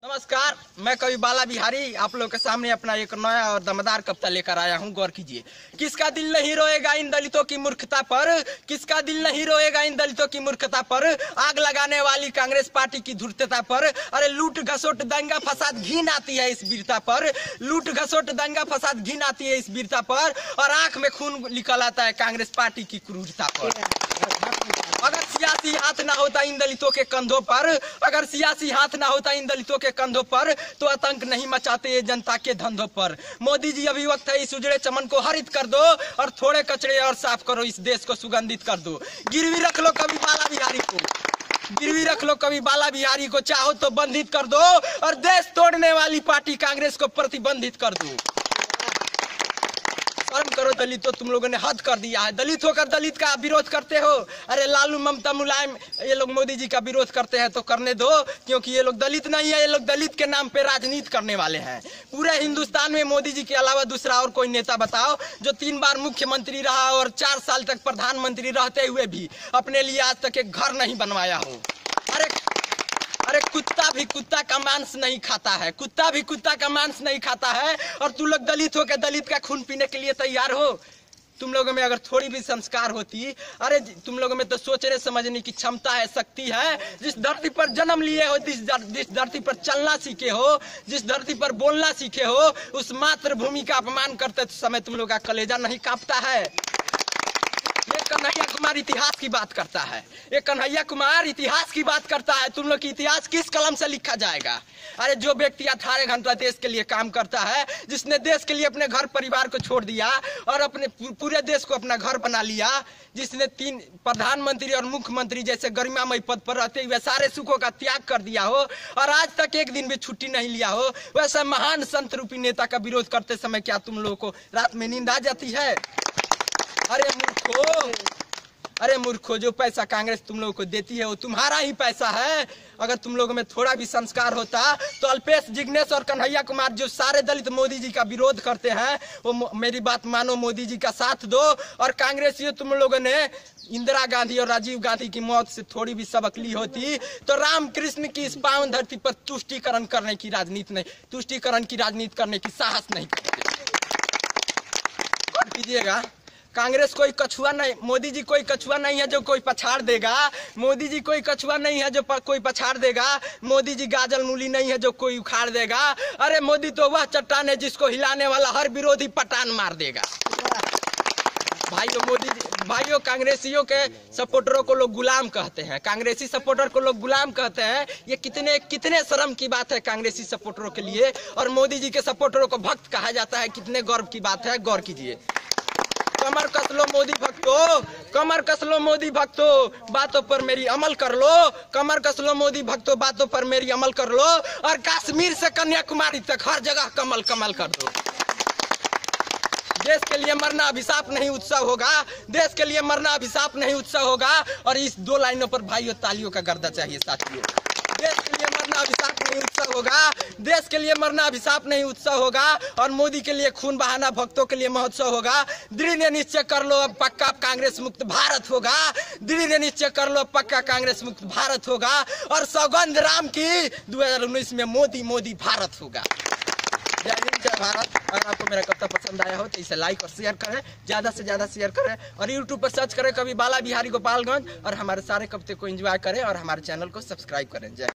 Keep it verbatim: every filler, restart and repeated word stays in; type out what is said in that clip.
नमस्कार, मैं कवि बाला बिहारी आप लोग के सामने अपना एक नया और दमदार कविता लेकर आया हूं। गौर कीजिए। किसका दिल नहीं रोएगा इन दलितों की मूर्खता पर, किसका दिल नहीं रोएगा इन दलितों की मूर्खता पर, आग लगाने वाली कांग्रेस पार्टी की धूर्तता पर। अरे लूट घसोट दंगा फसाद घिन आती है इस वीरता पर, लूट घसोट दंगा फसाद घिन आती है इस वीरता पर, और आंख में खून निकल आता है कांग्रेस पार्टी की क्रूरता पर। अगर सियासी हाथ ना होता इन दलितों के कंधों पर, अगर सियासी हाथ ना होता इन दलितों के कंधों पर, तो आतंक नहीं मचाते ये जनता के धंधों पर। मोदी जी अभी वक्त है इस उजड़े चमन को हरित कर दो, और थोड़े कचरे और साफ करो इस देश को सुगंधित कर दो। गिरवी रख लो कवि बाला बिहारी को, गिरवी रख लो कवि बाला बिहारी को, चाहो तो बंधित कर दो, और देश तोड़ने वाली पार्टी कांग्रेस को प्रतिबंधित कर दो। शर्म करो दलितों, तुम लोगों ने हद कर दिया है। दलित होकर दलित का विरोध करते हो। अरे लालू ममता मुलायम ये लोग मोदी जी का विरोध करते हैं तो करने दो, क्योंकि ये लोग दलित नहीं है, ये लोग दलित के नाम पे राजनीति करने वाले हैं। पूरे हिंदुस्तान में मोदी जी के अलावा दूसरा और कोई नेता बताओ जो तीन बार मुख्यमंत्री रहा और चार साल तक प्रधानमंत्री रहते हुए भी अपने लिए आज तक एक घर नहीं बनवाया हो। अरे अरे कुत्ता भी कुत्ता का मांस नहीं खाता है, कुत्ता भी कुत्ता का मांस नहीं खाता है, और तुम लोग दलित हो के दलित का खून पीने के लिए तैयार हो। तुम लोगों में अगर थोड़ी भी संस्कार होती, अरे तुम लोगों में तो सोचने समझने की क्षमता है, शक्ति है। जिस धरती पर जन्म लिए हो, जिस जिस धरती पर चलना सीखे हो, जिस धरती पर बोलना सीखे हो, उस मातृभूमि का अपमान करते समय तुम लोग का कलेजा नहीं कांपता है। ये कन्हैया कुमार इतिहास की बात करता है, ये कन्हैया कुमार इतिहास की बात करता है। तुम लोग की इतिहास किस कलम से लिखा जाएगा? अरे जो व्यक्ति अठारह घंटा देश के लिए काम करता है, जिसने देश के लिए अपने घर परिवार को छोड़ दिया और अपने पूरे देश को अपना घर बना लिया, जिसने तीन प्रधानमंत्री और मुख्यमंत्री जैसे गरिमामय पद पर रहते हुए सारे सुखों का त्याग कर दिया हो और आज तक एक दिन भी छुट्टी नहीं लिया हो, वैसा महान संत रूपी नेता का विरोध करते समय क्या तुम लोगों को रात में नींद आ जाती है? अरे मूर्खो, अरे मूर्खो, जो पैसा कांग्रेस तुम लोगों को देती है वो तुम्हारा ही पैसा है। अगर तुम लोगों में थोड़ा भी संस्कार होता तो अल्पेश, जिग्नेश और कन्हैया कुमार जो सारे दलित मोदी जी का विरोध करते हैं, वो मेरी बात मानो, मोदी जी का साथ दो। और कांग्रेसियों, तुम लोगों ने इंदिरा गांधी और राजीव गांधी की मौत से थोड़ी भी सबक ली होती तो रामकृष्ण की इस पावन धरती पर तुष्टीकरण करने की राजनीति नहीं, तुष्टीकरण की राजनीति करने की साहस नहीं करते। कीजिएगा, कांग्रेस कोई कछुआ नहीं, मोदी जी कोई कछुआ नहीं है जो कोई पछाड़ देगा, मोदी जी कोई कछुआ नहीं है जो प, कोई पछाड़ देगा, मोदी जी गाजल मूली नहीं है जो कोई उखाड़ देगा। अरे मोदी तो वह चट्टान है जिसको हिलाने वाला हर विरोधी पटान मार देगा। भाइयों, मोदी जी, भाइयों, कांग्रेसियों के सपोर्टरों को लोग गुलाम कहते हैं, कांग्रेसी सपोर्टर को लोग गुलाम कहते हैं। ये कितने कितने शर्म की बात है कांग्रेसी सपोर्टरों के लिए, और मोदी जी के सपोर्टरों को भक्त कहा जाता है, कितने गर्व की बात है। गौर कीजिए। कमर कस लो मोदी भक्तों, कमर कस लो मोदी भक्तों, बातों पर मेरी अमल कर लो, कमर कस लो मोदी भक्तों, बातों पर मेरी अमल कर लो, और कश्मीर से कन्याकुमारी तक हर जगह कमल कमल कर दो। देश के लिए मरना अभिशाप नहीं उत्सव होगा, देश के लिए मरना अभिशाप नहीं उत्सव होगा। और इस दो लाइनों पर भाइयों तालियों का गर्दा चाहिए साथियों। देश के लिए मरना अभिशाप नहीं उत्सव होगा, देश के लिए मरना अभिशाप नहीं उत्सव होगा, और मोदी के लिए खून बहाना भक्तों के लिए महोत्सव होगा। दृढ़ निश्चय कर लो अब पक्का कांग्रेस मुक्त भारत होगा, दृढ़ निश्चय कर लो पक्का कांग्रेस मुक्त भारत होगा, और सौगंध राम की दो हजार उन्नीस में मोदी मोदी भारत होगा। जय हिंद, जय भारत। अगर आपको मेरा कविता पसंद आया हो तो इसे लाइक और शेयर करें, ज्यादा से ज्यादा शेयर करें, और यूट्यूब पर सर्च करें कवि बाला बिहारी गोपालगंज, और हमारे सारे कविते को एंजॉय करें और हमारे चैनल को सब्सक्राइब करें। जय